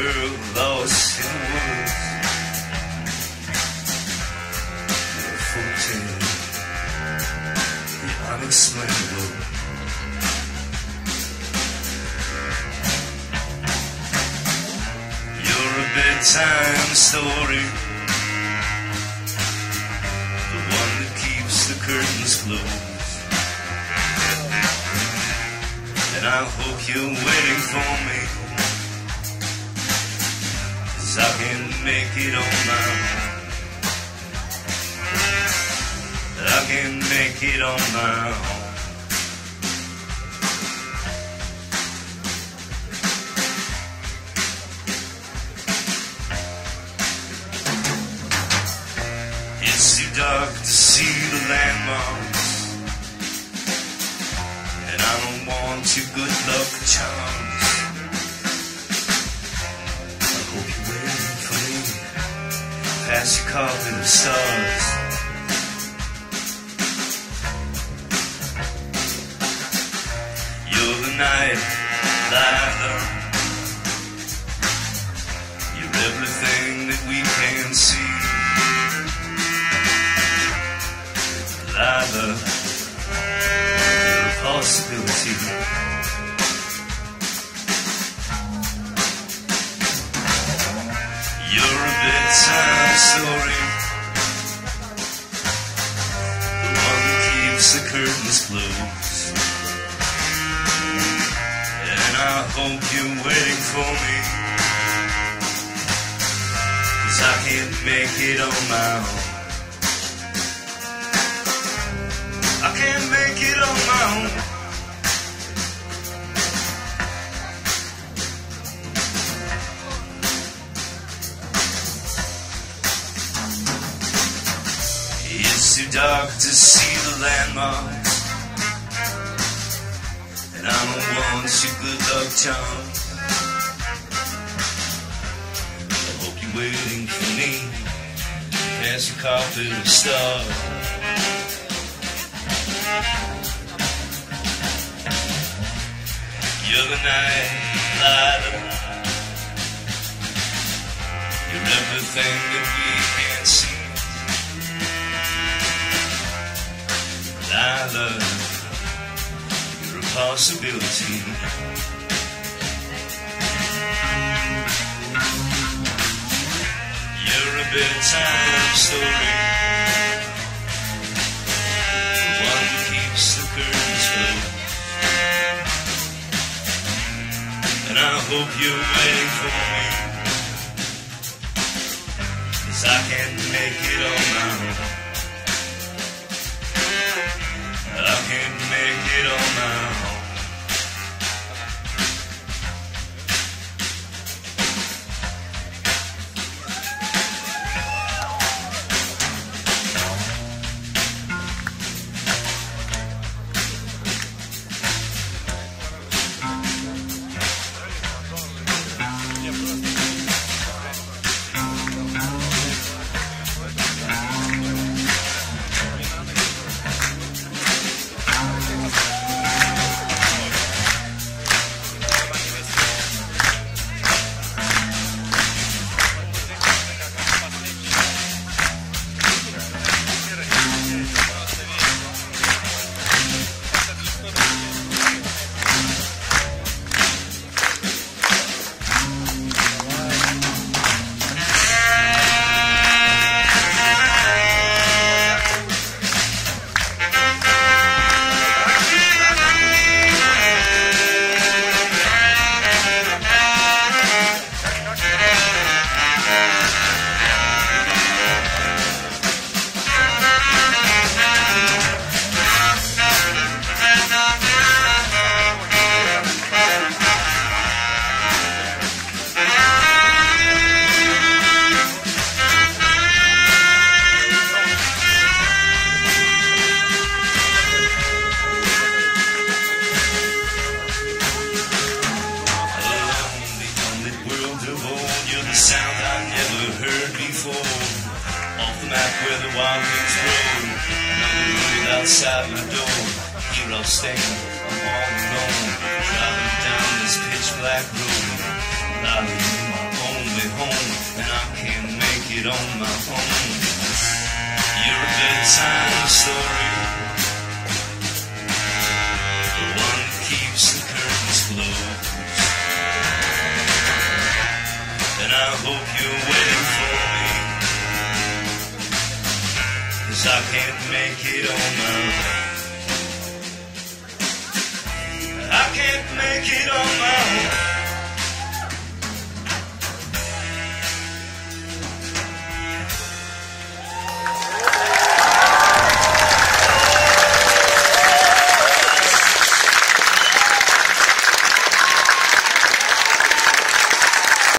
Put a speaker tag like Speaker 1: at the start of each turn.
Speaker 1: girl lost in the woods. You're a folk tale, the unexplainable. You're a bedtime story, the one that keeps the curtains closed. And I hope you're waiting for me, 'cause I can't make it on my own. I can't make it on my own. It's too dark to see the landmarks, and I don't want your good luck charms. I hope you're waiting for me past your coffin of stars. You're the night lighter, you're everything that we can see. Lighter, you're a possibility. You're a bedtime story, the one that keeps the curtains closed. And I hope you're waiting for me, 'cause I can't make it on my own. I can't make it on my own. It's too dark to see the landmarks, and I don't want your good luck charms. I hope you're waiting for me past your carpet of stars. You're the night lighter, you're everything that we can't see. Lila, you're a possibility. You're a bedtime story, the one that keeps the curtains closed. And I hope you're waiting for me, 'cause I can't make it on my own. I can't make it on my own. map where the wild things roam. Another road outside my door. Here I'll stand, I'm all alone, driving down this pitch black road. Lying in my it on my own. You're a bedtime story, the one that keeps the curtains closed. And I hope you're waiting for me, 'cause I can't make it on my own. I can't make it on my own.